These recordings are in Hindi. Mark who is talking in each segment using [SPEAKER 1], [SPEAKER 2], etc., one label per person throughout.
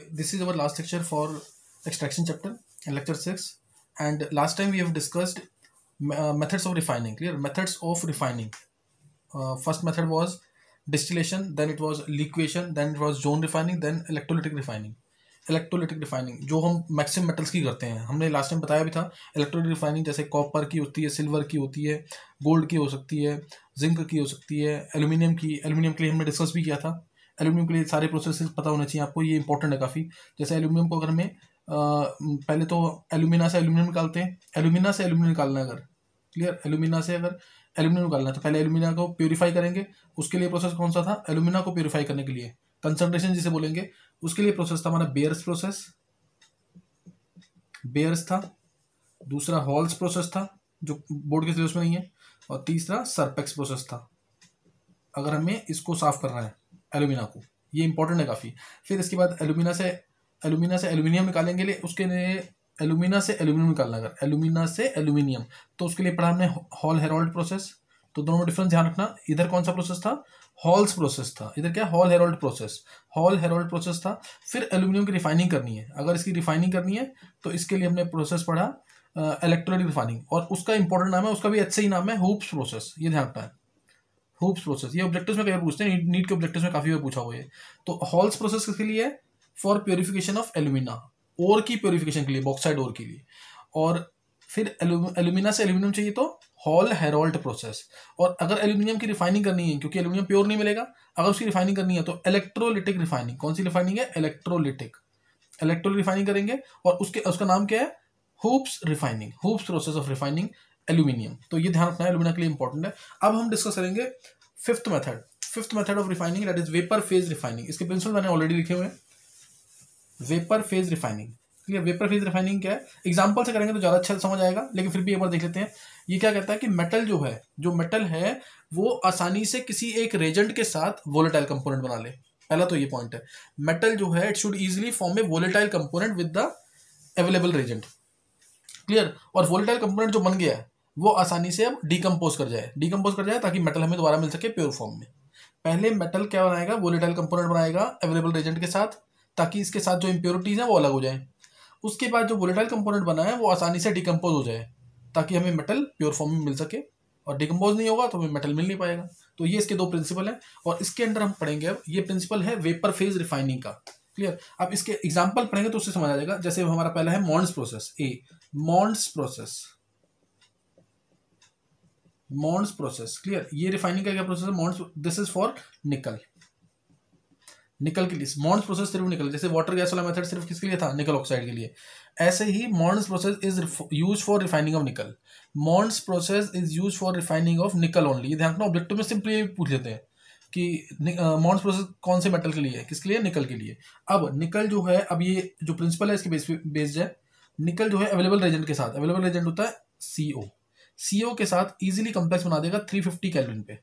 [SPEAKER 1] this is our last lecture for extraction chapter in lecture 6, and last time we have discussed methods of refining. Clear? Methods of refining. First method was distillation, then it was liquefaction, then it was zone refining, then electrolytic refining. Electrolytic refining जो हम मैक्सिमम मेटल्स की करते हैं, हमने लास्ट टाइम बताया भी था. इलेक्ट्रोलिटिक रिफाइनिंग जैसे कॉपर की होती है, सिल्वर की होती है, गोल्ड की हो सकती है, जिंक की हो सकती है, एल्यूमिनियम के लिए हमने डिस्कस भी किया था. एल्यूमिनियम के लिए सारे प्रोसेसेस पता होने चाहिए आपको, ये इंपॉर्टेंट है काफ़ी. जैसे एल्यूमिनियम को अगर हमें पहले तो एल्यूमिना से एल्यूमिनियम निकालते हैं, एल्यूमिना से एल्यूमिनियम निकालना है अगर. क्लियर? एल्यूमिना से अगर एल्यूमिनियम निकालना है तो पहले एल्यूमिना को प्योरीफाई करेंगे. उसके लिए प्रोसेस कौन सा था? एल्यूमिना को प्योरीफाई करने के लिए कंसंट्रेशन जिसे बोलेंगे, उसके लिए प्रोसेस था हमारा बेयर्स प्रोसेस. बेयर्स था. दूसरा हॉल्स प्रोसेस था जो बोर्ड के सिलेबस में नहीं है, और तीसरा सरपेक्स प्रोसेस था अगर हमें इसको साफ करना है एल्यूमिना को. ये इंपॉर्टेंट है काफ़ी. फिर इसके बाद एल्यूमिना से एल्यूमिनियम निकालेंगे लिए, उसके लिए एल्यूमिना से एल्यूमिनियम निकालना, अगर एल्यूमिना से एल्यूमिनियम तो उसके लिए पढ़ा हमने हॉल हेरोल्ड प्रोसेस. तो दोनों में डिफरेंस ध्यान रखना. इधर कौन सा प्रोसेस था? हॉल्स प्रोसेस था. इधर क्या? हॉल हेरोल्ड प्रोसेस था. फिर एल्यूमिनियम की रिफाइनिंग करनी है. अगर इसकी रिफाइनिंग करनी है तो इसके लिए हमने प्रोसेस पढ़ा इलेक्ट्रोलाइटिक रिफाइनिंग, और उसका इंपॉर्टेंट नाम है, उसका भी अच्छा ही नाम है, हूप्स प्रोसेस. ये ध्यान रखना है, हूप्स प्रोसेस. ये ऑब्जेक्टिव्स में कई बार पूछते हैं, नीट के ऑब्जेक्टिव्स में काफी बार पूछा हुआ है. तो हॉल्स प्रोसेस किसके लिए है? For purification of alumina, ore की प्योरिफिकेशन के लिए, बॉक्साइड ओर के लिए. और फिर एल्यूमिना से एल्यूमिनियम चाहिए तो हॉल हेरोल्ड प्रोसेस. और अगर एल्यूमिनियम की रिफाइनिंग करनी है, क्योंकि एल्यूमिनियम प्योर नहीं मिलेगा, अगर उसकी रिफाइनिंग करनी है तो इलेक्ट्रोलिटिक रिफाइनिंग. कौन सी रिफाइनिंग है? इलेक्ट्रोलिटिक रिफाइनिंग करेंगे. और उसका नाम क्या है? Hoopes refining, Hoopes process of refining aluminium. तो ये ध्यान रखना है, एल्यूमिना के लिए इंपॉर्टेंट है. अब हम डिस्कस करेंगे fifth method of refining, that is vapour phase refining. इसके प्रिंसिपल मैंने ऑलरेडी लिखे हुए हैं. Vapour phase refining. Clear? Vapour phase refining क्या है? एग्जांपल से करेंगे तो ज़्यादा अच्छा समझ आएगा, लेकिन फिर भी एक बार देख लेते हैं. ये क्या कहता है कि मेटल है वो आसानी से किसी एक रेजेंट के साथ वोलेटाइल कंपोनेंट बना ले. पहला तो ये पॉइंट है. मेटल जो है, it should easily form a volatile component with the available reagent. Clear? और वोलेटाइल कंपोनेंट जो बन गया है वो आसानी से अब डिकम्पोज कर जाए ताकि मेटल हमें दोबारा मिल सके प्योर फॉर्म में. पहले मेटल क्या बनाएगा? वोलेटाइल कंपोनेंट बनाएगा अवेलेबल रेजेंट के साथ, ताकि इसके साथ जो इम्प्योरिटीज हैं वो अलग हो जाए. उसके बाद जो वोलेटाइल कंपोनेंट बना है वो आसानी से डिकम्पोज हो जाए ताकि हमें मेटल प्योर फॉर्म में मिल सके. और डिकम्पोज नहीं होगा तो हमें मेटल मिल नहीं पाएगा. तो ये इसके दो प्रिंसिपल हैं, और इसके अंदर हम पढ़ेंगे अब ये प्रिंसिपल है वेपर फेज रिफाइनिंग का. क्लियर? अब इसके एग्जाम्पल पढ़ेंगे तो उससे समझ आ जाएगा. जैसे हमारा पहला है Mond's process. Mond's process. Clear? ये रिफाइनिंग का क्या प्रोसेस है? मॉन्ड्स, दिस इज फॉर निकल के लिए. मॉन्ड्स प्रोसेस सिर्फ निकल, जैसे वाटर गैस वाला मेथड सिर्फ किसके लिए था? निकल ऑक्साइड के लिए. ऐसे ही Mond's process is use for refining of nickel. Mond's process is use for refining of nickel only. ये ध्यान रखना, ऑब्जेक्टिव में सिंपली पूछ लेते हैं कि मॉन्ड्स प्रोसेस कौन से मेटल के लिए है, किसके लिए? निकल के लिए. अब निकल जो है, अब ये जो प्रिंसिपल है इसके बेस्ड है. निकल जो है अवेलेबल रेजेंट के साथ, अवेलेबल रेजेंट होता है CO के साथ इजीली कॉम्प्लेक्स बना देगा 350 केल्विन पे.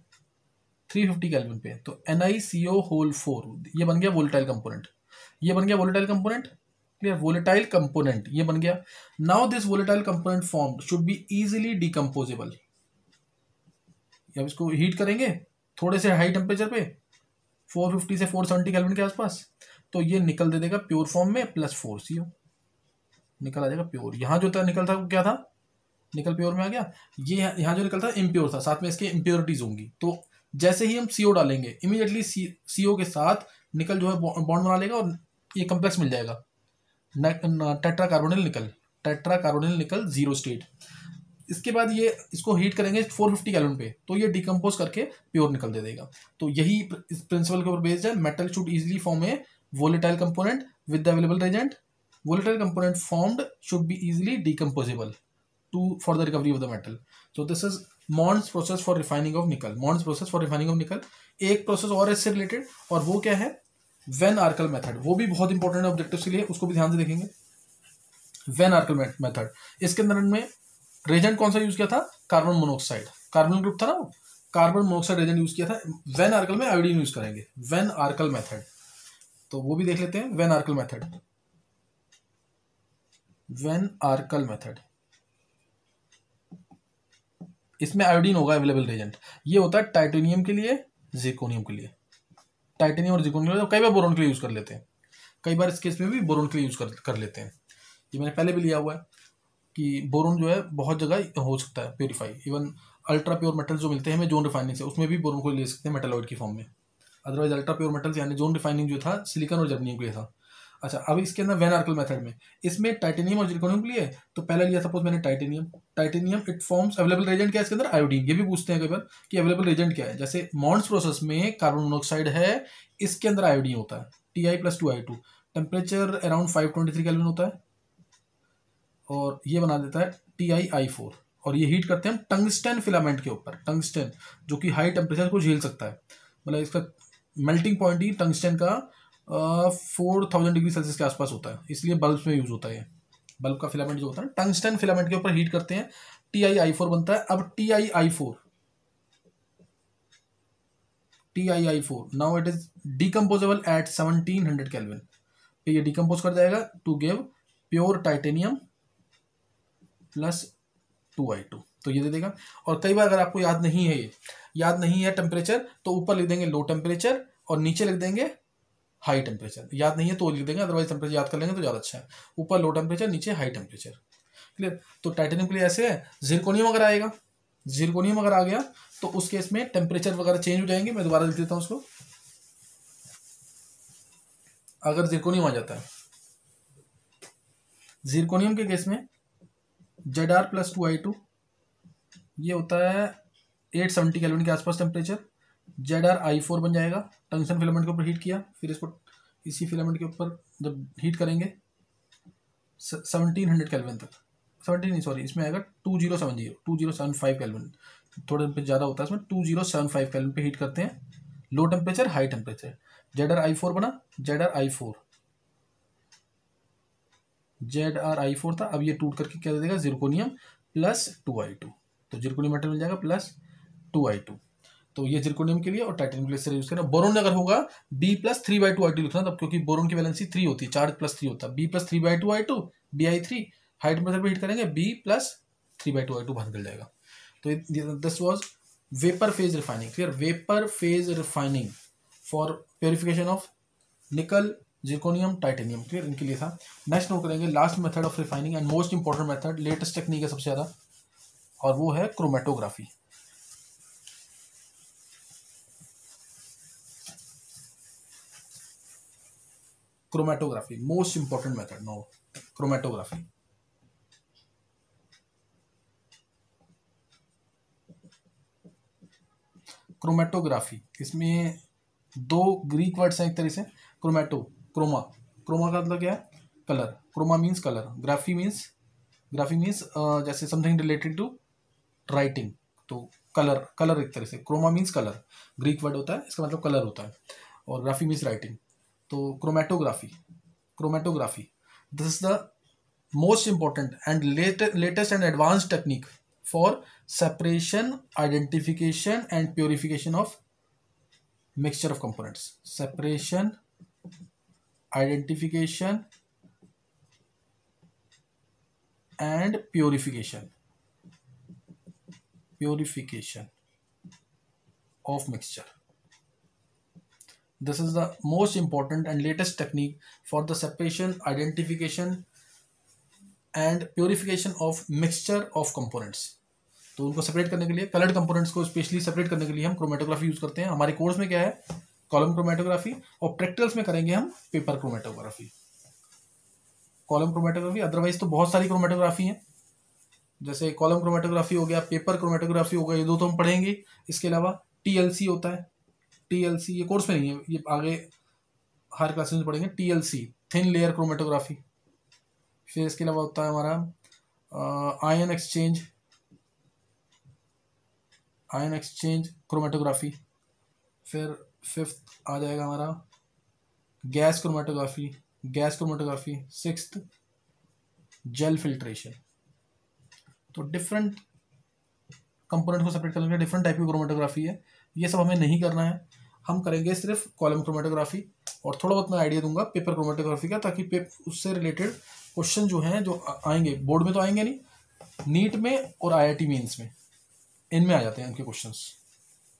[SPEAKER 1] तो NiCO होल 4 ये बन गया volatile component. Clear? Volatile component ये बन गया. Now this volatile component formed should be easily decomposable. अब इसको हीट करेंगे थोड़े से हाई टेम्परेचर पे, 450 से 470 केल्विन के आसपास, तो ये निकल दे देगा प्योर फॉर्म में प्लस 4CO. निकल आ जाएगा प्योर. यहाँ जो था निकल था वो क्या था? निकल प्योर में आ गया. ये यहाँ जो निकल था इम्प्योर था, साथ में इसके इम्प्योरिटीज होंगी. तो जैसे ही हम CO डालेंगे, इमीडिएटली CO के साथ निकल जो है बॉन्ड बना लेगा और ये कॉम्प्लेक्स मिल जाएगा, टेट्राकार्बोनिल निकल 0 स्टेट. इसके बाद ये इसको हीट करेंगे 450 केल्विन पे, तो ये डिकम्पोज करके प्योर निकल दे देगा. तो यही इस प्रिंसिपल के ऊपर बेस्ड है. Metal should easily form a volatile component with the available reagent. Volatile component formed should be easily decomposable for the recovery of the metal. So this is Mond's process for refining of nickel. एक प्रोसेस और इससे रिलेटेड, और वो क्या है? Van Arkel method. वो भी बहुत इंपॉर्टेंट है ऑब्जेक्टिव के लिए, उसको भी ध्यान से देखेंगे. वेन आर्कल मेथड, इसके अंदर में रेजेंट कौन सा यूज किया था? Carbon monoxide. कार्बन ग्रुप था ना, कार्बन मोनोऑक्साइड रेजेंट यूज किया था. वेन आर्कल में आयोडीन यूज करेंगे. वेन आर्कल मेथड, तो वो भी देख लेते हैं. वेन आर्कल मेथड, इसमें आयोडीन होगा अवेलेबल रेजेंट. ये होता है टाइटेनियम के लिए, जिर्कोनियम के लिए. टाइटेनियम और जिर्कोनियम कई बार बोरॉन के लिए यूज कर लेते हैं. कई बार इस केस में भी बोरोन के लिए यूज कर लेते हैं। ये मैंने पहले भी लिया हुआ है कि बोरोन जो है बहुत जगह हो सकता है purify. Even ultra pure metal जो मिलते हैं हमें जोन रिफाइनिंग से, उसमें भी बोरोन को ले सकते हैं मेटलॉइड की फॉर्म में। अदरवाइज अल्ट्रा प्योर मेटल्स यानी जोन रिफाइनिंग जो था सिलिकॉन और जर्मनियम के लिए था। अच्छा, अब इसके अंदर वैन आर्कल मेथड में इसमें टाइटेनियम और जिरकोनियम के लिए, तो पहला लिया सपोज मैंने titanium it forms available reagent क्या है इसके अंदर, आयोडीन। ये भी पूछते हैं कई बार कि अवेलेबल रेजेंट क्या है। जैसे मॉन्ड्स प्रोसेस में कार्बन मोनोऑक्साइड है, इसके अंदर आयोडीन होता है Ti+2I2, टेम्परेचर अराउंड 523 केल्विन होता है और ये बना देता है TiI4। और ये हीट करते हैं हम टंगस्टन फिलामेंट के ऊपर। टंगस्टन जो कि हाई टेम्परेचर को झेल सकता है, मतलब इसका मेल्टिंग पॉइंट ही टंगस्टन का 4000 डिग्री सेल्सियस के आसपास होता है, इसलिए बल्ब में यूज होता है। बल्ब का फिलामेंट जो होता है टंगस्टन फिलामेंट के ऊपर हीट करते हैं, TiI4 बनता है। अब TiI4 now it is decomposable at 1700 kelvin पे ये डिकम्पोज कर जाएगा to give pure titanium +2I2, तो ये दे देगा। और कई बार अगर आपको याद नहीं है टेम्परेचर, तो ऊपर लिख देंगे लो टेम्परेचर और नीचे लिख देंगे हाई टेम्परेचर। याद नहीं है तो लिख देंगे, अदरवाइज टेम्परेचर याद कर लेंगे तो ज़्यादा अच्छा है। ऊपर लो टेम्परेचर, नीचे हाई टेम्परेचर। क्लियर। तो टाइटेनियम के लिए ऐसे है। जिरकोनियम अगर आ गया तो उस केस में टेम्परेचर वगैरह चेंज हो जाएंगे। मैं दोबारा लिख देता हूँ उसको। अगर जिरकोनियम आ जाता है, जिरकोनियम के केस में Zr+2I2 ये होता है 870 केल्विन के आसपास टेम्परेचर। Zri4 बन जाएगा। टंगस्टन फिलामेंट के ऊपर हीट किया, फिर इसको इसी फिलामेंट के ऊपर जब हीट करेंगे 1700 केल्विन तक, 17 नहीं सॉरी, इसमें आएगा 2075 केल्विन, थोड़ा पे ज़्यादा होता है इसमें। 2075 केल्विन पे हीट करते हैं, low temperature high temperature. Zri4 बना, Zri4 था। अब ये टूट करके क्या दे देगा, जिरकोनियम +2I2, तो जिरकोनियम मेटल मिल जाएगा +2I2। तो ये जिरकोनियम के लिए और टाइटेनियम के लिए से यूज करना। बोरोन अगर होगा B+3/2I2 लिखना तब, क्योंकि बोरोन की वैलेंसी 3 होती है, चार्ज +3 होता है। B+3/2I2 Bi3, हाई टेम्परेचर पे हीट करेंगे B+3/2I2 बाहर निकल जाएगा। तो this was vapour phase refining. Clear. Vapour phase refining for purification of nickel, zirconium, titanium. Clear, इनके लिए था। नेक्स्ट नोट करेंगे last method of refining and most important method, latest technique है सबसे ज़्यादा, और वो है chromatography. Chromatography most important method no, chromatography. Chromatography, इसमें दो ग्रीक वर्ड्स हैं एक तरह से। क्रोमेटो, क्रोमा, क्रोमा का मतलब क्या है, colour. Chroma means colour, graphy means जैसे समथिंग रिलेटेड टू राइटिंग, तो कलर, कलर एक तरह से। Chroma means colour, Greek word होता है, इसका मतलब कलर होता है, और ग्राफी मीन्स राइटिंग। तो chromatography this is the most important and latest and advance technique for separation, identification and purification of mixture of components. Separation, identification and purification of mixture. This is the most important and latest technique for the separation, identification and purification of mixture of components. तो उनको सेपरेट करने के लिए, कलर्ड कंपोनेंट्स को स्पेशली सेपरेट करने के लिए हम क्रोमेटोग्राफी यूज करते हैं। हमारे कोर्स में क्या है, कॉलम क्रोमेटोग्राफी, और प्रैक्टिकल्स में करेंगे हम paper chromatography. Column chromatography, otherwise तो बहुत सारी क्रोमेटोग्राफी है, जैसे कॉलम क्रोमेटोग्राफी हो गया, पेपर क्रोमेटोग्राफी हो गया, ये दो तो हम पढ़ेंगे। इसके अलावा TLC होता है, TLC ये कोर्स में नहीं है, ये आगे हर क्लासेस में पढ़ेंगे। TLC thin layer chromatography. फिर इसके अलावा होता है हमारा आयन एक्सचेंज क्रोमेटोग्राफी। फिर फिफ्थ आ जाएगा हमारा gas chromatography. Sixth gel filtration. तो डिफरेंट कंपोनेंट को सेपरेट करने के लिए डिफरेंट टाइप की क्रोमेटोग्राफी है। ये सब हमें नहीं करना है, हम करेंगे सिर्फ कॉलम क्रोमेटोग्राफी, और थोड़ा बहुत मैं आइडिया दूंगा पेपर क्रोमेटोग्राफी का, ताकि उससे रिलेटेड क्वेश्चन जो हैं जो आएंगे बोर्ड में, तो आएंगे नहीं, नीट में और IIT मेंस में, इनमें आ जाते हैं इनके क्वेश्चंस,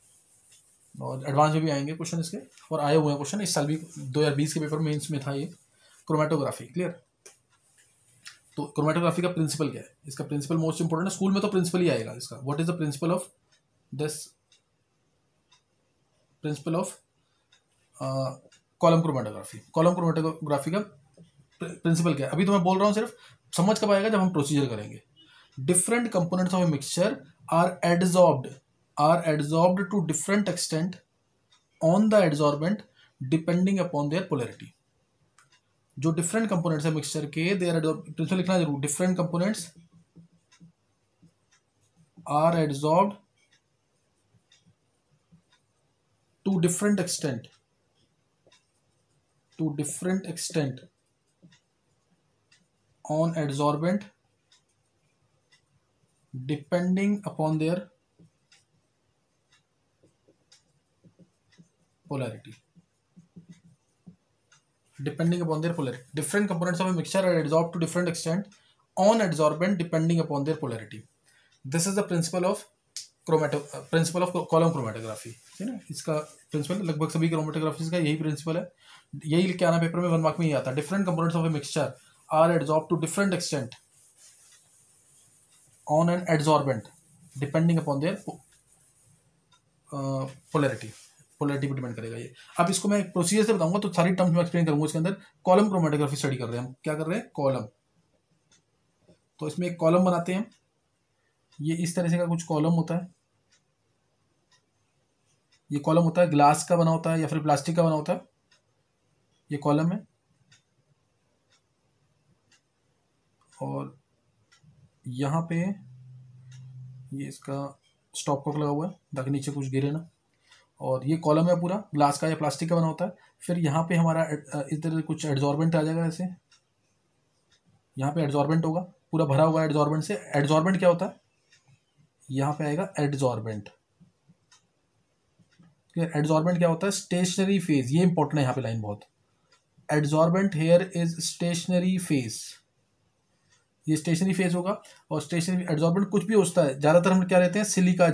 [SPEAKER 1] और एडवांस में भी आएंगे क्वेश्चन इसके, और आए हुए हैं क्वेश्चन इस साल भी। 2020 के पेपर मेंस में था ये, क्रोमेटोग्राफी। क्लियर? तो क्रोमेटोग्राफी का प्रिंसिपल क्या है? इसका प्रिंसिपल मोस्ट इंपोर्टेंट है, स्कूल में तो प्रिंसिपल ही आएगा इसका। What is the principle of this? Principle of column chromatography. Column chromatography का प्रिंसिपल क्या है? अभी तो मैं बोल रहा हूँ, सिर्फ समझ कब आएगा जब हम प्रोसीजर करेंगे। Different components of a mixture are adsorbed to different extent on the adsorbent depending upon their polarity. जो डिफरेंट कंपोनेंट्स है मिक्सचर के, देयर प्रिंसिपल लिखना जरूर, different components are adsorbed to different extent on adsorbent depending upon their polarity. Different components of a mixture are adsorbed to different extent on adsorbent depending upon their polarity. This is the principle of column chromatography, है ना? इसका प्रिंसिपल लगभग सभी क्रोमेटोग्राफीज का यही प्रिंसिपल है। यही लिख के आना पेपर में, 1 मार्क में ही आता है। Different components of a mixture are adsorbed to different extent on an adsorbent depending upon their polarity पे डिपेंड करेगा ये। अब इसको मैं प्रोसीजर से बताऊंगा तो सारी टर्म्स में एक्सप्लेन करूंगा। इसके अंदर कॉलम क्रोमेटोग्राफी स्टडी कर रहे हैं हम। क्या कर रहे हैं? कॉलम। तो इसमें एक कॉलम बनाते हैं हम। ये इस तरह से का कुछ कॉलम होता है। ये कॉलम होता है, ग्लास का बना होता है या फिर प्लास्टिक का बना होता है। ये कॉलम है और यहाँ पे ये इसका स्टॉप कॉक लगा हुआ है ताकि नीचे कुछ गिरे ना। और ये कॉलम है पूरा ग्लास का या प्लास्टिक का बना होता है। फिर यहाँ पे हमारा इधर कुछ एडजॉर्बेंट आ जाएगा ऐसे। यहाँ पे एडजॉर्बेंट होगा, पूरा भरा हुआ एडजॉर्बेंट से। एडजॉर्बेंट क्या होता है? यहाँ पे आएगा एडजॉर्बेंट। एडजॉर्बेंट क्या होता है? Stationary phase. ये इंपॉर्टेंट है यहाँ पे लाइन बहुत। Adsorbent here is stationary phase. ये स्टेशनरी फेज होगा। और स्टेशनरी एडजॉर्बेंट कुछ भी होता है, ज़्यादातर हम क्या लेते हैं? सिलिका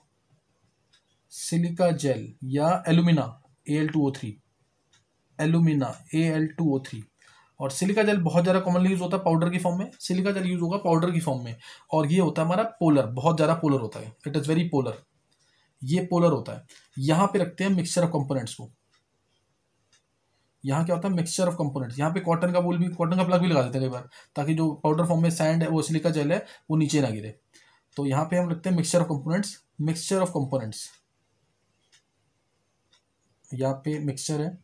[SPEAKER 1] जेल या एलुमिना Al2O3, एलुमिना Al2O3। और सिलिका जेल बहुत ज़्यादा कॉमनली यूज होता है पाउडर की फॉर्म में। सिलिका जेल यूज होगा पाउडर की फॉर्म में। और ये होता है हमारा पोलर, बहुत ज़्यादा पोलर होता है। It is very polar. ये पोलर होता है। यहाँ पे रखते हैं मिक्सचर ऑफ कंपोनेंट्स को। यहाँ क्या होता है? Mixture of components. यहाँ पे कॉटन का प्लग भी लगा देते हैं कई बार, ताकि जो पाउडर फॉर्म में सैंड है, वो सिलिका जेल है, वो नीचे ना गिरे। तो यहाँ पे हम रखते हैं मिक्सचर ऑफ कंपोनेंट्स। यहाँ पे मिक्सचर है,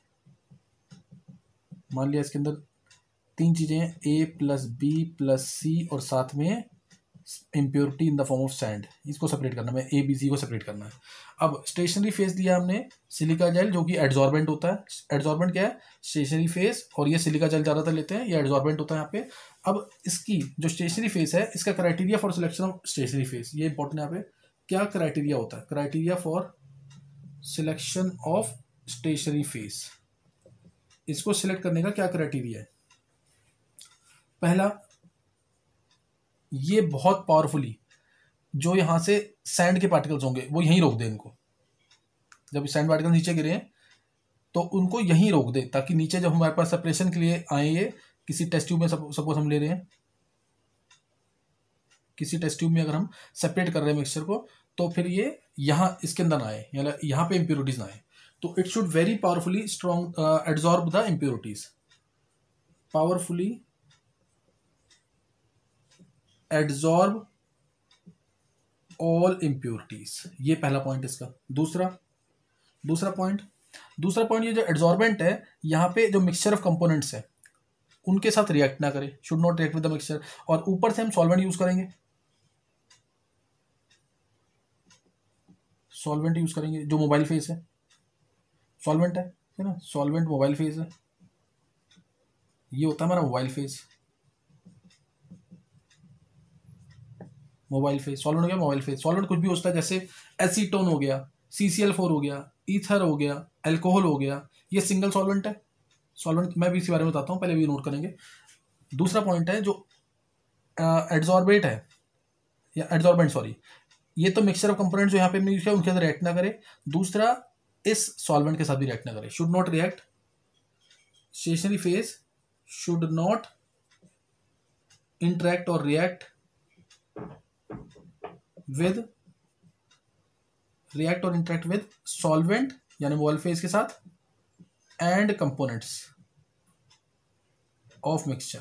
[SPEAKER 1] मान लिया इसके अंदर 3 चीजें हैं, A+B+C और साथ में impurity in the form of sand. इसको सेपरेट करना है, ABC को सेपरेट करना है। अब स्टेशनरी फेज दिया हमने सिलिका जेल, जो कि एडजॉर्बेंट होता है। एडजॉर्बेंट क्या है? Stationary phase. और ये सिलिका जेल ज़्यादातर लेते हैं, ये एडजॉर्बेंट होता है यहाँ पे। अब इसकी जो स्टेशनरी फेज है, इसका criteria for selection of stationary phase, ये इंपॉर्टेंट है यहाँ पे। क्या क्राइटेरिया होता है? Criteria for selection of stationary phase. इसको सिलेक्ट करने का क्या क्राइटेरिया है? पहला, ये बहुत पावरफुली जो यहाँ से सैंड के पार्टिकल्स होंगे वो यहीं रोक दे इनको। जब सैंड पार्टिकल नीचे गिरे हैं तो उनको यहीं रोक दे, ताकि नीचे जब हमारे पास सेपरेशन के लिए आए, ये किसी टेस्ट ट्यूब में सपोज हम ले रहे हैं, किसी टेस्ट ट्यूब में अगर हम सेपरेट कर रहे हैं मिक्सचर को, तो फिर ये यहाँ इसके अंदर ना आए, या यहाँ पे इम्प्योरिटीज ना आए। तो it should very powerfully strong adsorb the impurities. Powerfully adsorb all impurities. ये पहला पॉइंट इसका। दूसरा पॉइंट ये जो एडजॉर्बेंट है, यहाँ पे जो मिक्सचर ऑफ कंपोनेंट्स है उनके साथ रिएक्ट ना करे, should not react with the mixture. और ऊपर से हम सॉल्वेंट यूज करेंगे, जो मोबाइल फेज है, सॉल्वेंट है ना, सॉल्वेंट मोबाइल फेज है। ये होता है हमारा मोबाइल फेज। सॉल्वेंट हो गया मोबाइल फेज। सॉल्वेंट कुछ भी होता है, जैसे एसीटोन हो गया, CCl4 हो गया, ईथर हो गया, अल्कोहल हो गया, ये सिंगल सॉल्वेंट है। सॉल्वेंट मैं भी इसी बारे में बताता हूँ, पहले भी नोट करेंगे। दूसरा पॉइंट है जो एडजॉर्बेंट है, या एडजॉर्बेंट सॉरी, ये तो मिक्सचर ऑफ कंपोनेंट जो यहाँ पे हमने यूज किया उनके अंदर रिएक्ट ना करे। दूसरा, इस सॉल्वेंट के साथ भी रिएक्ट ना करे, should not react. Stationary phase should not interact or react with solvent यानी मोबाइल फेज के साथ एंड कंपोनेंट्स ऑफ मिक्सचर,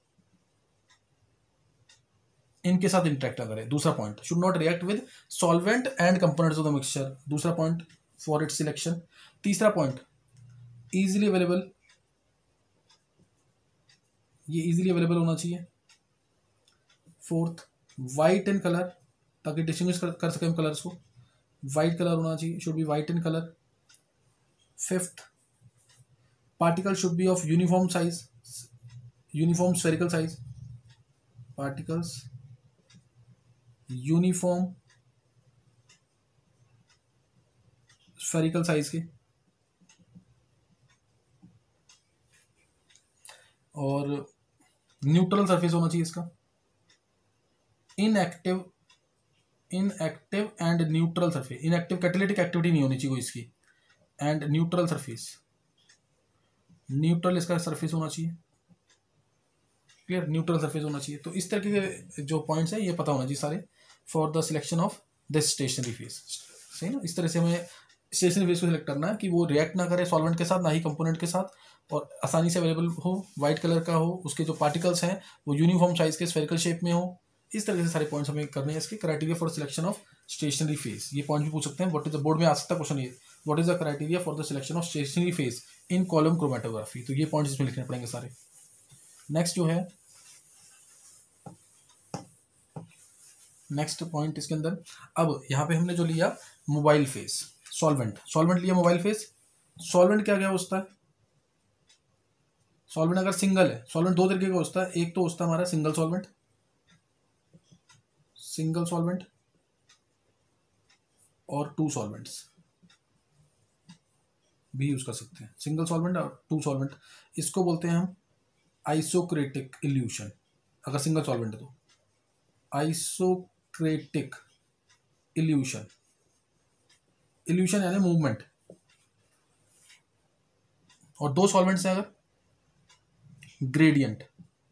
[SPEAKER 1] इनके साथ इंटरेक्ट ना करे। दूसरा point, should not react with solvent and components of the mixture, दूसरा पॉइंट फॉर इट्स सिलेक्शन। तीसरा पॉइंट, इजीली अवेलेबल, ये इजीली अवेलेबल होना चाहिए। फोर्थ, वाइट इन कलर, ताकि डिस्टिंग्विश कर सकें हम कलर्स को, वाइट कलर होना चाहिए, should be white in colour. Fifth, particle should be of uniform size, uniform spherical size, particles uniform spherical size के। और न्यूट्रल सरफेस होना चाहिए इसका। Inactive and neutral surface, inactive catalytic activity नहीं होनी चाहिए कोई इसकी, एंड न्यूट्रल सरफेस, न्यूट्रल इसका सरफेस होना चाहिए। क्लियर, न्यूट्रल सरफेस होना चाहिए। तो इस तरह के जो पॉइंट्स है ये पता होना चाहिए सारे for the selection of this stationary phase. सही ना, इस तरह से हमें स्टेशनरी फेज को सिलेक्ट करना है कि वो रिएक्ट ना करे सॉल्वेंट के साथ, ना ही कंपोनेंट के साथ, और आसानी से अवेलेबल हो, वाइट कलर का हो, उसके जो पार्टिकल्स हैं वो यूनिफॉर्म साइज के स्फेरिकल शेप में हो। इस तरह से सारे पॉइंट्स हमें करने हैं इसके। Criteria for selection of stationary phase, ये पॉइंट भी पूछ सकते हैं, व्हाट इज द, बोर्ड में आ सकता क्वेश्चन ये, what is the criteria for the selection of stationary phase in column chromatography. तो ये पॉइंट्स इसमें लिखने पड़ेंगे सारे। नेक्स्ट जो है, नेक्स्ट पॉइंट इसके अंदर, अब यहाँ पे हमने जो लिया मोबाइल फेज, सॉल्वेंट लिया मोबाइल फेज। सॉल्वेंट क्या क्या होता है? सॉल्वेंट अगर सिंगल है, सॉल्वेंट दो तरीके का होता है, एक तो होता है हमारा सिंगल सॉल्वेंट और टू सॉल्वेंट्स भी यूज कर सकते हैं, सिंगल सॉल्वेंट और टू सॉल्वेंट। इसको बोलते हैं हम आइसोक्रेटिक इल्यूशन, अगर सिंगल सॉल्वेंट है तो आइसोक्रेटिक इल्यूशन, इल्यूशन यानी मूवमेंट। और दो सॉल्वेंट्स हैं अगर, ग्रेडियंट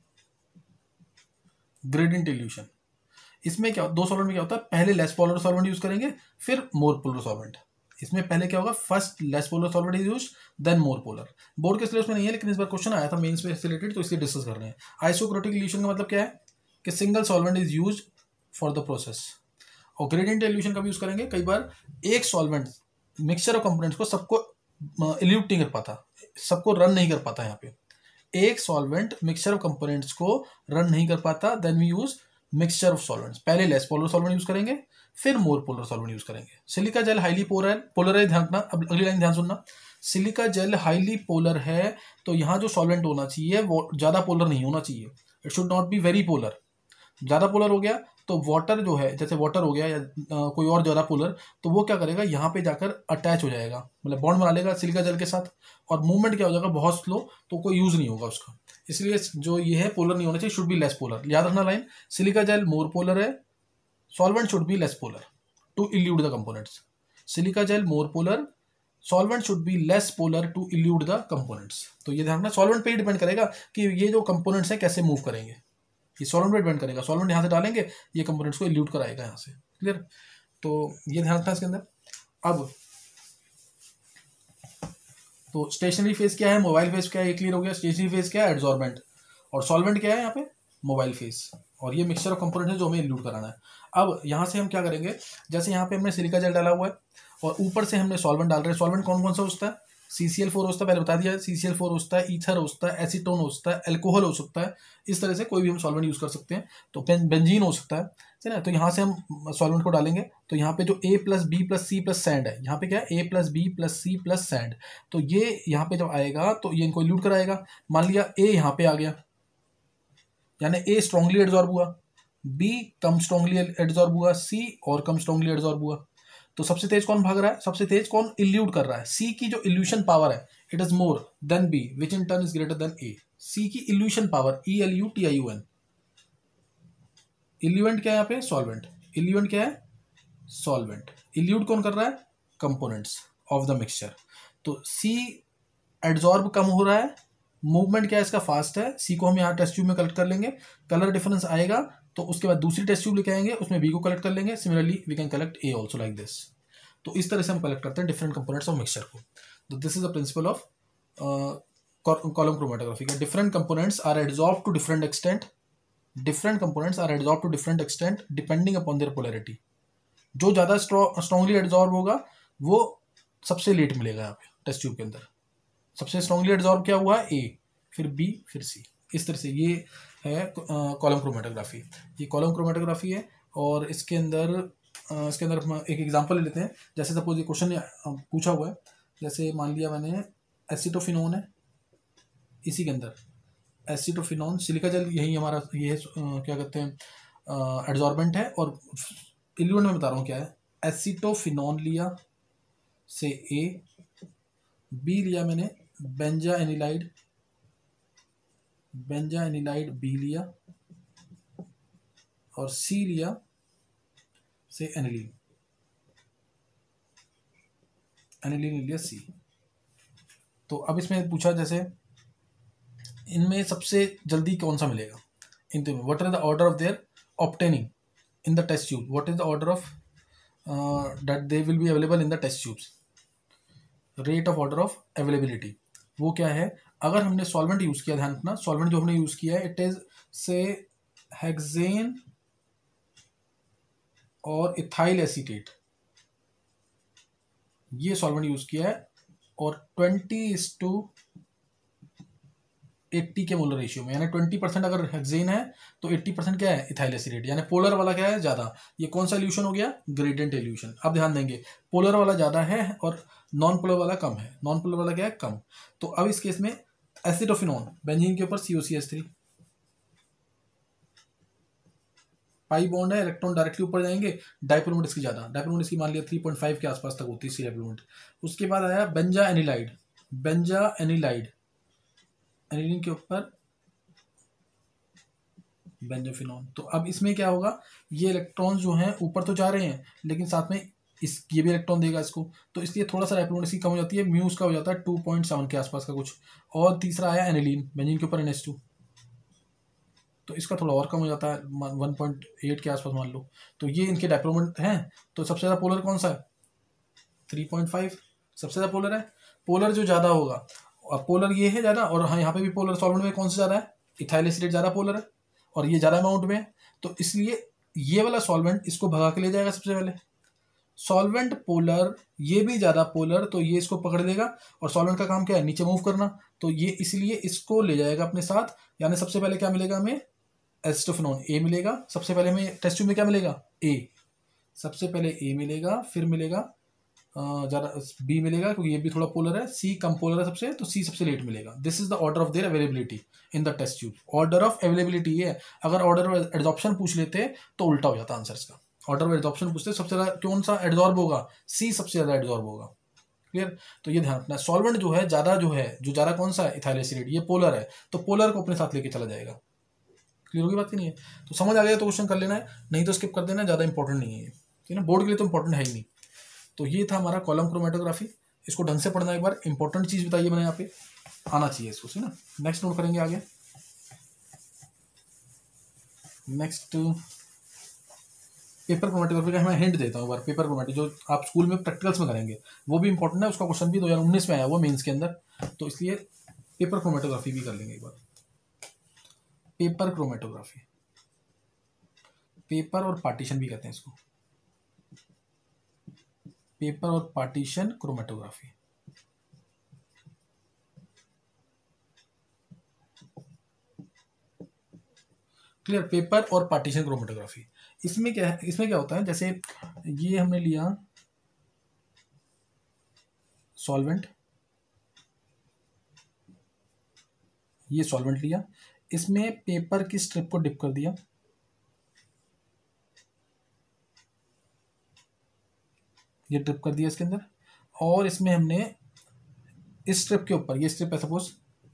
[SPEAKER 1] इल्यूशन। इसमें क्या, दो सॉल्वेंट में क्या होता है, पहले लेस पोलर सॉल्वेंट यूज करेंगे फिर मोर पोलर सॉल्वेंट। इसमें पहले क्या होगा, first less polar solvent is used then more polar. Board के सिलेबस में नहीं है, लेकिन इस बार क्वेश्चन आया था मेंस में रिलेटेड, तो इसलिए डिस्कस कर रहे हैं। आइसोक्रेटिक इल्यूशन का मतलब क्या है कि single solvent is used for the process. और ग्रेडियंट इल्यूशन का भी यूज करेंगे, कई बार एक सॉल्वेंट मिक्सचर ऑफ कंपोनेंट्स को सबको इल्यूट नहीं कर पाता, सबको रन नहीं कर पाता। यहाँ पे एक सॉल्वेंट मिक्सचर ऑफ कंपोनेंट्स को रन नहीं कर पाता, then we use mixture of solvents. पहले लेस पोलर सॉल्वेंट यूज करेंगे फिर मोर पोलर सॉल्वेंट यूज करेंगे। सिलिका जेल हाईली पोलर है, ध्यान रखना। अब अगली लाइन ध्यान सुनना, सिलिका जेल हाईली पोलर है तो यहाँ जो सॉल्वेंट होना चाहिए वो ज्यादा पोलर नहीं होना चाहिए, it should not be very polar. ज्यादा पोलर हो गया तो वाटर जो है, जैसे वाटर हो गया या कोई और ज्यादा पोलर, तो वो क्या करेगा, यहाँ पे जाकर अटैच हो जाएगा, मतलब बॉन्ड बना लेगा सिलिका जेल के साथ, और मूवमेंट क्या हो जाएगा, बहुत स्लो, तो कोई यूज नहीं होगा उसका। इसलिए जो ये है पोलर नहीं होना चाहिए, शुड बी लेस पोलर। याद रखना line, silica gel more polar है, solvent should be less polar to elute the components. Silica gel more polar, solvent should be less polar to elute the components. तो ये ध्यान रखना, सॉल्वेंट पे ही डिपेंड करेगा कि ये जो कंपोनेंट्स हैं कैसे मूव करेंगे, ये सॉल्वेंट पे डिपेंड करेगा। सॉल्वेंट यहाँ से डालेंगे, ये कंपोनेंट्स को इल्यूट कराएगा यहाँ से। क्लियर, तो ये ध्यान रखना इसके अंदर। अब तो स्टेशनरी फेज क्या है, मोबाइल फेज क्या है, ये क्लियर हो गया। स्टेशनरी फेज क्या है, एडजॉर्बेंट, और सॉल्वेंट क्या है यहाँ पे, मोबाइल फेज। और ये मिक्सचर ऑफ कंपोनेंट है जो हमें इल्यूट कराना है। अब यहाँ से हम क्या करेंगे, जैसे यहाँ पे हमने सिलिका जेल डाला हुआ है और ऊपर से हमने सॉल्वेंट डाल रहे हैं। सॉल्वेंट कौन कौन सा होता है, CCl4 होता है, पहले बता दिया, CCl4 होता है, ईथर होता है, एसीटोन होता है, अल्कोहल हो सकता है। इस तरह से कोई भी हम सॉल्वेंट यूज कर सकते हैं। तो बेंजीन हो सकता है ना। तो यहाँ से हम सॉल्वेंट को डालेंगे, तो यहाँ पे जो A + B + C + सैंड है, यहाँ पे क्या है, A + B + C + सैंड। तो ये यहाँ पे जब आएगा तो ये इनको इल्यूट कराएगा। मान लिया A यहाँ पे आ गया, यानी A स्ट्रांगली एड्सॉर्ब हुआ, B कम स्ट्रांगली एड्सॉर्ब हुआ, C और कम स्ट्रांगली एड्सॉर्ब हुआ। तो सबसे तेज कौन भाग रहा है, सबसे तेज कौन इल्यूट कर रहा है, C की जो इल्यूशन पावर है, it is more than B which in turn is greater than A। C की इल्यूशन पावर, ELUTIUN। इल्यूएंट क्या है यहाँ पे, सॉल्वेंट। इल्यूएंट क्या है, सॉल्वेंट। इल्यूट कौन कर रहा है, कंपोनेंट्स ऑफ द मिक्सचर। तो C एड्सॉर्ब कम हो रहा है, मूवमेंट क्या है इसका, फास्ट है। सी को हम यहाँ टेस्ट ट्यूब में कलेक्ट कर लेंगे, कलर डिफरेंस आएगा तो उसके बाद दूसरी टेस्ट ट्यूब लेके आएंगे, उसमें बी को कलेक्ट कर लेंगे। Similarly we can collect A also like this. तो इस तरह से हम कलेक्ट करते हैं डिफरेंट कंपोनेंट्स ऑफ मिक्सचर को। तो this is the principle of column chromatography का। Different components are adsorb to different extent, different components are adsorb to different extent depending upon their polarity. जो ज़्यादा स्ट्रांगली एड्सॉर्ब होगा वो सबसे लेट मिलेगा यहाँ पे टेस्ट ट्यूब के अंदर। सबसे स्ट्रांगली एड्सॉर्ब क्या हुआ, ए, फिर बी, फिर सी। इस तरह से ये है कॉलम क्रोमेटोग्राफी। ये कॉलम क्रोमेटोग्राफी है। और इसके अंदर हम एक एग्जांपल ले लेते हैं। जैसे सपोज ये क्वेश्चन पूछा हुआ है, जैसे मान लिया मैंने एसिटोफिनोन है, इसी के अंदर एसिटोफिनोन, सिलिका जेल, यही हमारा ये है, क्या कहते हैं, एड्सॉर्बेंट है। और इल्यूएंट में बता रहा हूँ क्या है। एसिटोफिनोन लिया से ए, बी लिया मैंने बेंजा एनिलाइड बी लिया, और सी लिया से एनिलीन लिया सी। तो अब इसमें पूछा जैसे इनमें सबसे जल्दी कौन सा मिलेगा, इन तीनों, what is the order of their obtaining in the test tube, what is the order of that they will be available in the test tubes, rate of order of availability. वो क्या है, अगर हमने सॉल्वेंट यूज किया, ध्यान रखना सॉल्वेंट जो हमने यूज किया है इट इज से हेक्सेन और इथाइल एसीटेट, ये सॉल्वेंट यूज किया है, और 20:80 के मोलर रेशियो में, यानी 20% अगर हेक्सेन है तो 80% क्या है, इथाइल एसीटेट, यानी पोलर वाला क्या है, ज़्यादा। ये कौन सा इल्यूशन हो गया, ग्रेडियंट इल्यूशन। अब ध्यान देंगे, पोलर वाला ज़्यादा है और नॉन पोलर वाला कम है। नॉन पोलर वाला क्या है, कम। तो अब इस केस में एसिटोफिनोन, बेंजीन के ऊपर COCH3, पाई बॉन्ड है, इलेक्ट्रॉन डायरेक्टली ऊपर जाएंगे, डाइपोलमेंट इसकी ज़्यादा, डाइपोलमेंट इसकी मान लिया 3.5 के आसपास तक होती है इसकी डाइपोलमेंट। उसके बाद आया बेंजा एनिलाइड, एनिलीन के ऊपर बेंजोफिनोन। तो अब इसमें क्या होगा, ये इलेक्ट्रॉन्स जो हैं ऊपर तो जा रहे हैं, लेकिन साथ में ये भी इलेक्ट्रॉन देगा इसको, तो इसलिए थोड़ा सा डाइपोलमेंट इसकी कम हो जाती है, म्यू उसका हो जाता है 2.7 के आसपास का कुछ। और तीसरा आया एनिलीन, बेंजीन के ऊपर NH2, तो इसका थोड़ा और कम हो जाता है 1.8 के आसपास मान लो। तो ये इनके डाइपोलमेंट हैं। तो सबसे ज़्यादा पोलर कौन सा है, 3.5 सबसे ज़्यादा पोलर है। पोलर जो ज़्यादा होगा, और पोलर ये है ज़्यादा, और हाँ यहाँ पे भी पोलर सॉल्वेंट में कौन सा ज़्यादा है, इथाइल एसिटेट ज़्यादा पोलर है, और ये ज़्यादा अमाउंट में है। तो इसलिए ये वाला सॉल्वेंट इसको भगा के ले जाएगा सबसे पहले। सॉल्वेंट पोलर, ये भी ज़्यादा पोलर, तो ये इसको पकड़ लेगा, और सॉल्वेंट का काम क्या है, नीचे मूव करना, तो ये इसलिए इसको ले जाएगा अपने साथ। यानी सबसे पहले क्या मिलेगा हमें, एसिटोफिनोन ए मिलेगा। सबसे पहले हमें टेस्ट ट्यूब में क्या मिलेगा, ए, सबसे पहले ए मिलेगा, फिर मिलेगा ज़्यादा बी मिलेगा क्योंकि ये भी थोड़ा पोलर है, सी कम पोलर है सबसे, तो सी सबसे लेट मिलेगा। This is the order of their availability in the test tube. Order of availability ये है। अगर ऑर्डर ऑफ एड्सॉर्प्शन पूछ लेते तो उल्टा हो जाता आंसर इसका। ऑर्डर ऑफ एड्सॉर्प्शन पूछते सबसे ज़्यादा कौन सा एड्सॉर्ब होगा, सी सबसे ज़्यादा एड्सॉर्ब होगा। क्लियर। तो ये ध्यान रखना, सॉल्वेंट जो है ज़्यादा, जो ज़्यादा कौन सा है, इथाइल एसिड, ये पोलर है, तो पोलर को अपने साथ लेके चला जाएगा। क्लियर होगी बात की नहीं है। तो समझ आ गया तो क्वेश्चन कर लेना है, नहीं तो स्किप कर देना, ज़्यादा इंपॉर्टेंट नहीं है ये, ठीक है ना, बोर्ड के लिए तो इंपॉर्टेंट है ही नहीं। तो ये था हमारा कॉलम क्रोमेटोग्राफी। इसको ढंग से पढ़ना, एक बार इंपॉर्टेंट चीज़ बताइए मैंने यहाँ पे, आना चाहिए इसको, है ना। नेक्स्ट नोट करेंगे आगे। नेक्स्ट पेपर क्रोमेटोग्राफी का मैं हिंट देता हूँ एक बार। पेपर क्रोमेटोग्राफी जो आप स्कूल में प्रैक्टिकल्स में करेंगे वो भी इंपॉर्टेंट है, उसका क्वेश्चन भी 2019 में आया हुआ मेंस के अंदर, तो इसलिए पेपर क्रोमेटोग्राफी भी कर लेंगे एक बार। पेपर क्रोमेटोग्राफी, पेपर और पार्टीशन भी कहते हैं इसको, पेपर और पार्टीशन क्रोमेटोग्राफी। क्लियर। पेपर और पार्टीशन क्रोमेटोग्राफी, इसमें क्या होता है, जैसे ये हमने लिया सॉल्वेंट, ये सॉल्वेंट लिया, इसमें पेपर की स्ट्रिप को डिप कर दिया, ये डिप कर दिया इसके अंदर, और इसमें हमने इस स्ट्रिप के ऊपर, ये स्ट्रिप है सपोज,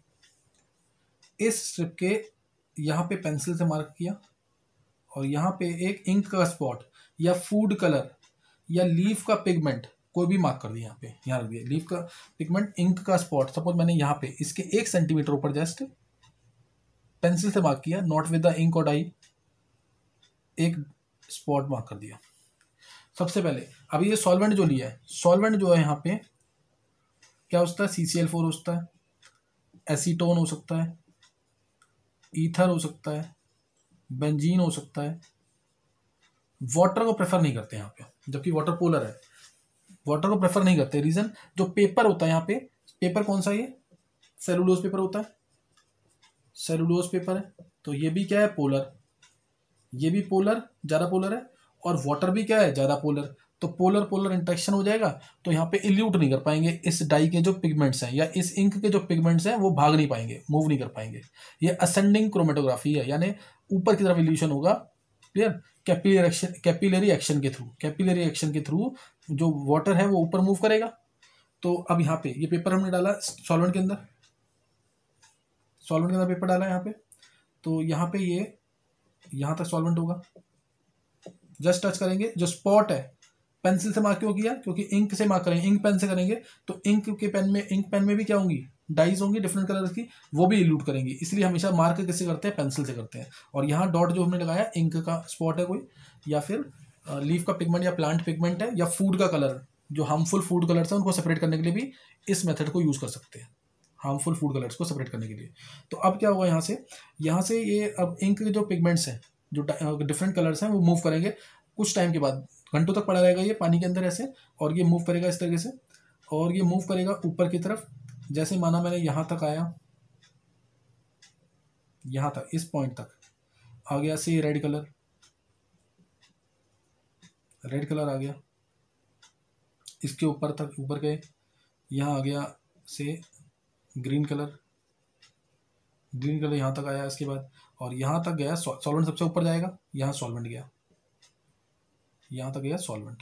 [SPEAKER 1] इस स्ट्रिप के यहाँ पे पेंसिल से मार्क किया, और यहाँ पे एक इंक का स्पॉट या फूड कलर या लीफ का पिगमेंट कोई भी मार्क कर दिया यहाँ पे, यहाँ रख दिया लीफ का पिगमेंट इंक का स्पॉट, सपोज मैंने यहाँ पे इसके 1 सेंटीमीटर ऊपर जस्ट पेंसिल से मार्क किया, नॉट विद द इंक और डाई, एक स्पॉट मार्क कर दिया। सबसे पहले अभी ये सॉल्वेंट जो लिया है, सॉल्वेंट जो है यहाँ पे क्या होता है, CCl4 होता है, एसीटोन हो सकता है, ईथर हो सकता है, बेंजीन हो सकता है। वाटर को प्रेफर नहीं करते यहाँ पे, जबकि वाटर पोलर है, वाटर को प्रेफर नहीं करते। रीजन, जो पेपर होता है यहाँ पे, पेपर कौन सा, ये सेलुलोज पेपर होता है, सेलुलोज पेपर है, तो ये भी क्या है, पोलर, ये भी पोलर, ज़्यादा पोलर है, और वाटर भी क्या है, ज़्यादा पोलर। तो पोलर पोलर इंटरेक्शन हो जाएगा, तो यहाँ पे इल्यूट नहीं कर पाएंगे इस डाई के जो पिगमेंट्स हैं या इस इंक के जो पिगमेंट्स हैं, वो भाग नहीं पाएंगे, मूव नहीं कर पाएंगे। ये असेंडिंग क्रोमेटोग्राफी है, यानी ऊपर की तरफ इल्यूशन होगा। क्लियर, कैपिलरी एक्शन के थ्रू, कैपिलरी एक्शन के थ्रू जो वाटर है वो ऊपर मूव करेगा। तो अब यहाँ पे ये पेपर हमने डाला सॉल्वेंट के अंदर, सॉल्वेंट के अंदर पेपर डाला यहाँ पे, तो यहाँ पे ये यहाँ तक सॉल्वेंट होगा, जस्ट टच करेंगे, जो स्पॉट है पेंसिल से मार्क क्यों किया, क्योंकि इंक से मार्क करेंगे, इंक पेन से करेंगे तो इंक के पेन में, इंक पेन में भी क्या होंगी, डाइज होंगी डिफरेंट कलर्स की, वो भी इल्यूट करेंगी, इसलिए हमेशा मार्क किससे करते हैं, पेंसिल से करते हैं। और यहाँ डॉट जो हमने लगाया इंक का स्पॉट है कोई, या फिर लीफ का पिगमेंट या प्लांट पिगमेंट है, या फूड का कलर, जो हार्मफुल फूड कलर्स हैं उनको सेपरेट करने के लिए भी इस मेथड को यूज़ कर सकते हैं, हार्मफुल फूड कलर्स को सेपरेट करने के लिए। तो अब क्या होगा, यहाँ से ये अब इंक के जो पिगमेंट्स हैं, जो डिफरेंट कलर्स हैं, वो मूव करेंगे कुछ टाइम के बाद, घंटों तक पड़ा रहेगा ये पानी के अंदर ऐसे, और ये मूव करेगा इस तरीके से, और ये मूव करेगा ऊपर की तरफ। जैसे माना मैंने यहाँ तक आया, यहाँ तक इस पॉइंट तक आ गया, से रेड कलर, रेड कलर आ गया, इसके ऊपर तक ऊपर गए, यहाँ आ गया से ग्रीन कलर, ग्रीन कलर यहाँ तक आया इसके बाद, और यहाँ तक गया सॉल्वेंट सबसे ऊपर जाएगा, यहाँ सॉल्वेंट गया, यहाँ तक गया सॉल्वेंट,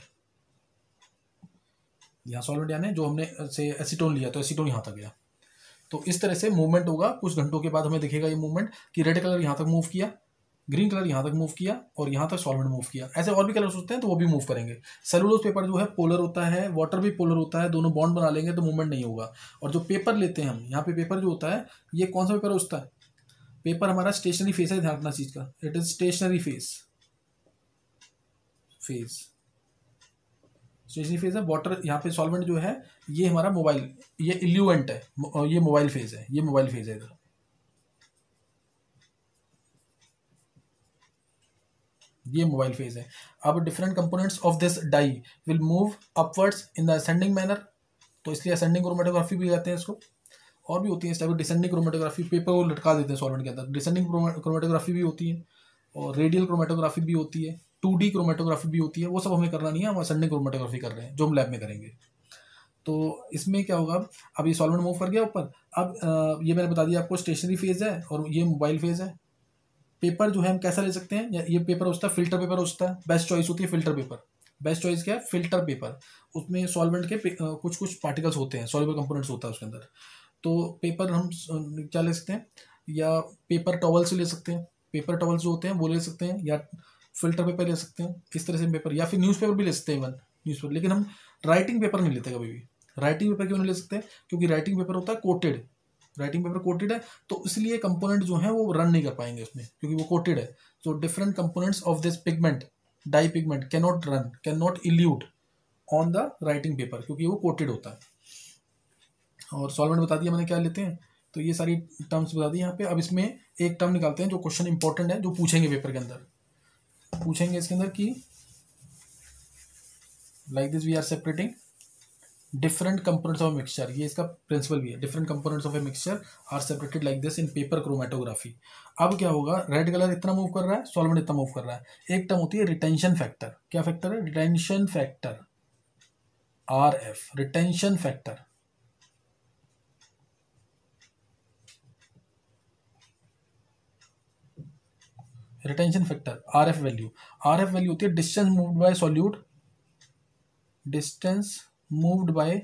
[SPEAKER 1] यहाँ सॉल्वेंट यानी जो हमने से एसीटोन लिया तो एसीटोन यहाँ तक गया। तो इस तरह से मूवमेंट होगा, कुछ घंटों के बाद हमें दिखेगा ये मूवमेंट कि रेड कलर यहाँ तक मूव किया, ग्रीन कलर यहाँ तक मूव किया, और यहाँ तक सॉल्वेंट मूव किया। ऐसे और भी कलर्स होते हैं तो वो भी मूव करेंगे। सेलुलोज पेपर जो है पोलर होता है, वाटर भी पोलर होता है, दोनों बॉन्ड बना लेंगे तो मूवमेंट नहीं होगा। और जो पेपर लेते हैं हम, यहाँ पे पेपर जो होता है, ये कौन सा पेपर होता है, पेपर हमारा स्टेशनरी फेस है, ध्यान रखना चीज का, it is stationary phase, stationary phase है। वाटर यहाँ पे सॉल्वेंट जो है ये हमारा मोबाइल, ये इल्यूएंट है, ये मोबाइल फेज है, ये मोबाइल फेज है इधर, ये मोबाइल फेज है। अब different components of this dye will move upwards in the ascending manner, तो इसलिए असेंडिंग क्रोमेटोग्राफी भी कहते हैं इसको। और भी होती है इस टाइप की डिसेंडिंग क्रोमेटोग्राफी, पेपर को लटका देते हैं सॉल्वेंट के अंदर, डिसेंडिंग क्रोमेटोग्राफी भी होती है, और रेडियल क्रोमेटोग्राफी भी होती है, 2D क्रोमेटोग्राफी भी होती है। वो सब हमें करना नहीं है, हम असेंडिंग क्रोमेटोग्राफी कर रहे हैं जो हम लैब में करेंगे। तो इसमें क्या होगा, अब ये सॉल्वेंट मूव कर गया ऊपर। अब ये मैंने बता दिया आपको, स्टेशनरी फेज है और ये मोबाइल फेज है। पेपर जो है हम कैसा ले सकते हैं, ये पेपर होता है फिल्टर पेपर होता है, बेस्ट चॉइस होती है फिल्टर पेपर। बेस्ट चॉइस क्या है, फिल्टर पेपर। उसमें सॉल्वेंट के कुछ कुछ पार्टिकल्स होते हैं, सॉल्युबल कंपोनेंट्स होता है उसके अंदर। तो पेपर हम क्या ले सकते हैं, या पेपर टॉवल से ले सकते हैं, पेपर टॉवल्स जो होते हैं वो ले सकते हैं, या फिल्टर पेपर ले सकते हैं, इस तरह से पेपर, या फिर न्यूज़पेपर भी ले सकते हैं, इवन न्यूज़पेपर। लेकिन हम राइटिंग पेपर नहीं लेते कभी भी। राइटिंग पेपर क्यों नहीं ले सकते, क्योंकि राइटिंग पेपर होता है कोटेड, राइटिंग पेपर कोटेड है, तो इसलिए कंपोनेंट जो है वो रन नहीं कर पाएंगे उसमें, क्योंकि वो कोटेड है। तो different components of this pigment, dye pigment, can not run, can not elute on the writing paper, क्योंकि वो कोटेड होता है। और सॉल्वेंट बता दिया मैंने क्या लेते हैं, तो ये सारी टर्म्स बता दी यहाँ पे। अब इसमें एक टर्म निकालते हैं जो क्वेश्चन इंपॉर्टेंट है, जो पूछेंगे पेपर के अंदर, पूछेंगे इसके अंदर कि like this we are separating different components of mixture. ये इसका प्रिंसिपल भी है, different components of a mixture are separated like this in paper chromatography. अब क्या होगा, रेड कलर इतना मूव कर रहा है, सॉल्वेंट इतना मूव कर रहा है। एक टर्म होती है रिटेंशन फैक्टर। क्या फैक्टर है, retention factor, RF, retention factor. Retention factor RF value, RF value होती है distance moved by solute, distance moved by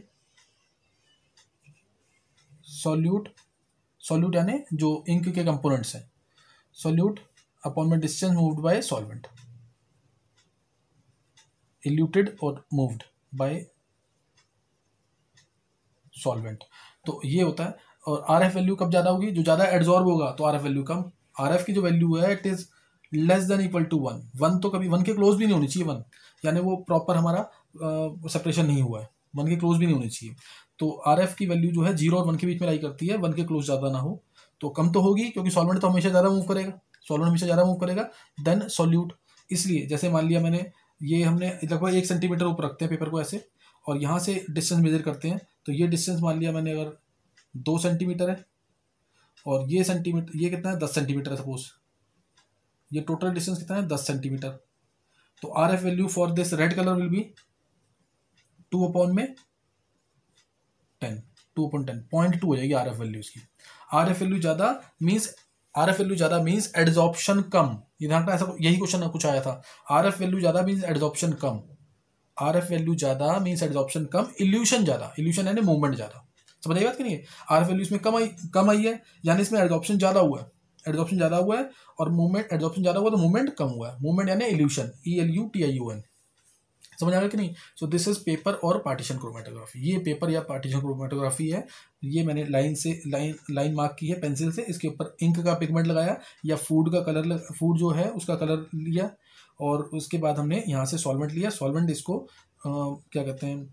[SPEAKER 1] solute, solute यानी जो इंक के कंपोनेंट्स हैं, सॉल्यूट अपॉन में distance moved by solvent, eluted और मूव्ड बाय सॉल्वेंट। तो ये होता है। और आर एफ वैल्यू कब ज़्यादा होगी, जो ज़्यादा एड्जॉर्ब होगा तो आर एफ वैल्यू कम। आर एफ की जो वैल्यू है it is less than equal to 1, 1 तो कभी 1 के क्लोज भी नहीं होनी चाहिए 1, यानी वो प्रॉपर हमारा सेपरेशन नहीं हुआ है, 1 के क्लोज भी नहीं होनी चाहिए। तो आर एफ की वैल्यू जो है 0 और 1 के बीच में लाई करती है, 1 के क्लोज ज़्यादा ना हो। तो कम तो होगी क्योंकि सॉल्वेंट तो हमेशा ज़्यादा मूव करेगा, सॉल्वेंट हमेशा ज़्यादा मूव करेगा देन सॉल्यूट। इसलिए जैसे मान लिया मैंने, ये हमने लगभग 1 सेंटीमीटर ऊपर रखते हैं पेपर को ऐसे, और यहाँ से डिस्टेंस मेजर करते हैं। तो ये डिस्टेंस मान लिया मैंने अगर 2 सेंटीमीटर है, और ये सेंटीमीटर, ये कितना है 10 सेंटीमीटर है सपोज, ये टोटल डिस्टेंस कितना है 10 सेंटीमीटर। तो R F value for this red colour will be 2/10, 2/10, 0.2 हो जाएगी आर एफ वैल्यू इसकी। आर एफ वैल्यू ज़्यादा मीन्स, आर एफ वैल्यू ज़्यादा मीन्स एड्जॉर्प्शन कम। ये ध्यान रखना, ऐसा यही क्वेश्चन कुछ आया था। आर एफ वैल्यू ज़्यादा मीन्स एड्जॉर्प्शन कम, आर एफ वैल्यू ज़्यादा मीन्स एड्जॉर्प्शन कम, इल्यूशन ज़्यादा, इल्यूशन यानी मूवमेंट ज़्यादा। समझ आई बात कि नहीं है? आर एफ वैल्यू इसमें कम आई है, यानी इसमें एड्जॉर्प्शन ज़्यादा हुआ है, एड्जॉर्प्शन ज़्यादा हुआ है, और मूवमेंट, एड्जॉर्प्शन ज़्यादा हुआ तो मूवमेंट कम हुआ है। मूवमेंट यानी इल्यूशन, ELUTION। समझ आ गया कि नहीं? सो दिस इज पेपर और पार्टीशन क्रोमेटोग्राफी। ये पेपर या पार्टीशन क्रोमेटोग्राफी है। ये मैंने लाइन मार्क की है पेंसिल से, इसके ऊपर इंक का पिगमेंट लगाया या फूड का कलर, फूड जो है उसका कलर लिया, और उसके बाद हमने यहाँ से सॉल्वेंट लिया। सॉल्वेंट इसको क्या कहते हैं,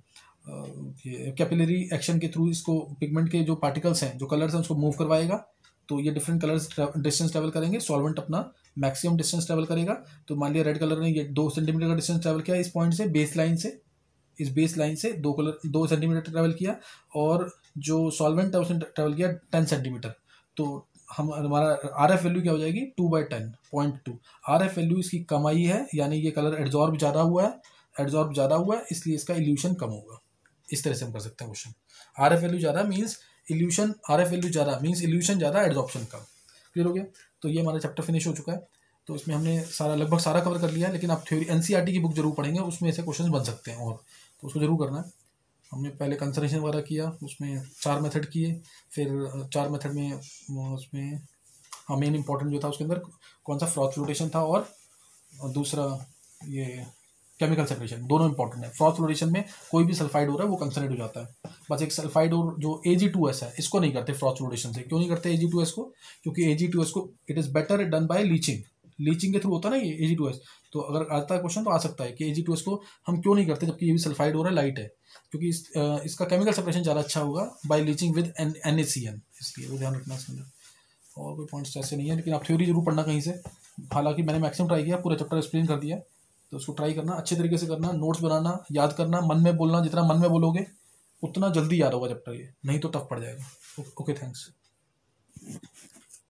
[SPEAKER 1] कैपिलरी एक्शन के थ्रू इसको पिगमेंट के जो पार्टिकल्स हैं, जो कलर्स हैं, उसको मूव करवाएगा। तो ये डिफरेंट कलर्स डिस्टेंस ट्रेवल करेंगे। सॉल्वेंट अपना मैक्सिमम डिस्टेंस ट्रेवल करेगा। तो मान लिया रेड कलर ने ये 2 सेंटीमीटर का डिस्टेंस ट्रेवल किया इस पॉइंट से, बेस लाइन से, इस बेस लाइन से 2 सेंटीमीटर ट्रेवल किया, और जो सॉल्वेंट है उसने ट्रेवल किया 10 सेंटीमीटर। तो हमारा आर एफ वैल्यू क्या हो जाएगी 2/10, 0.2। आर एफ वैल्यू इसकी कम आई है, यानी ये कलर एड्जॉर्ब ज़्यादा हुआ है, एड्जॉर्ब ज़्यादा हुआ है, इसलिए इसका इल्यूशन कम होगा। इस तरह से हम कर सकते हैं क्वेश्चन। आर एफ वैल्यू ज़्यादा means elution, R F value ज़्यादा मीन्स इल्यूशन ज़्यादा, एड्जॉर्प्शन कम। क्लियर हो गया? तो ये हमारा चैप्टर फिनिश हो चुका है। तो इसमें हमने लगभग सारा कवर कर लिया है, लेकिन आप थ्योरी NCERT की बुक जरूर पढ़ेंगे, उसमें ऐसे क्वेश्चन बन सकते हैं, और तो उसको जरूर करना है। हमने पहले कंसर्वेशन वगैरह किया, उसमें 4 मेथड किए, फिर 4 मेथड में उसमें मेन इंपॉर्टेंट जो था उसके अंदर कौन सा फ्रॉथ फ्लोटेशन था, और दूसरा ये केमिकल सेपरेशन, दोनों इंपॉर्टेंट है। फ्रॉथ फ्लोटेशन में कोई भी सल्फाइड हो रहा है वो कंसनट्रेट हो जाता है। बस एक सल्फाइड और जो Ag2S है, इसको नहीं करते फ्रॉथ फ्लोटेशन से। क्यों नहीं करते Ag2S को? क्योंकि Ag2S को it is better done by leaching, leaching के थ्रू होता है ना ये Ag2S। तो अगर आता है क्वेश्चन तो आ सकता है कि Ag2S को हम क्यों नहीं करते जबकि ये भी सल्फाइड हो रहा है, लाइट है, क्योंकि इसका केमिकल सेपरेशन ज़्यादा अच्छा होगा बाय लीचिंग विद NaCN, इसलिए वो ध्यान रखना इसके अंदर। और कोई पॉइंट्स ऐसे नहीं है, लेकिन आप थ्योरी जरूर पढ़ना कहीं से। हालांकि मैंने मैक्सिमम ट्राई किया, पूरा चैप्टर एक्सप्लेन कर दिया है, तो उसको ट्राई करना, अच्छे तरीके से करना, नोट्स बनाना, याद करना, मन में बोलना, जितना मन में बोलोगे उतना जल्दी याद होगा चैप्टर ये, नहीं तो टफ पड़ जाएगा। Okay, thanks.